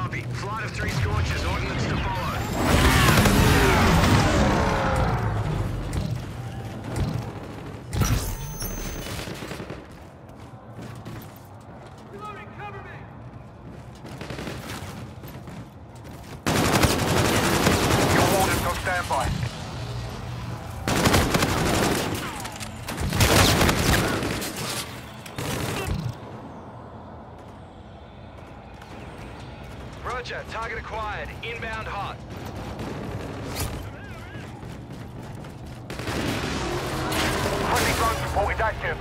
Copy. Flight of 3 Scorchers. Ordnance to follow. Standby. Roger, target acquired. Inbound hot. Friendly drone support is active.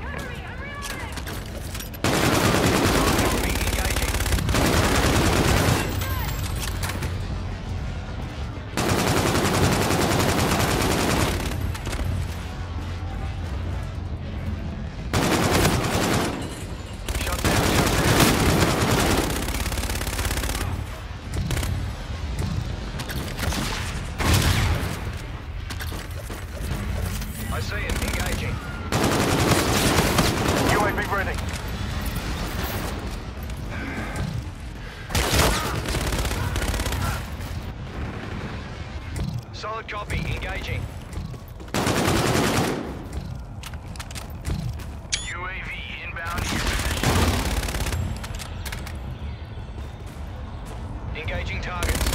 I see him. Engaging. UAV ready. Solid copy. Engaging. UAV inbound your position. Engaging targets.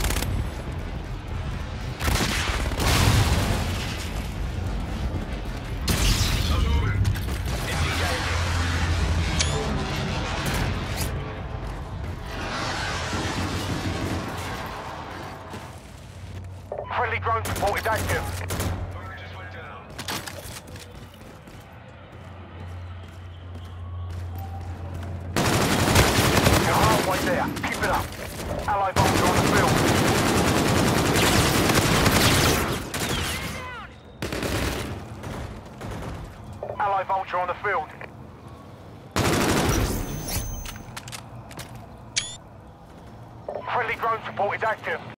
Friendly drone support is active. You're halfway there. Keep it up. Allied Vulture on the field. Allied Vulture on the field. Friendly drone support is active.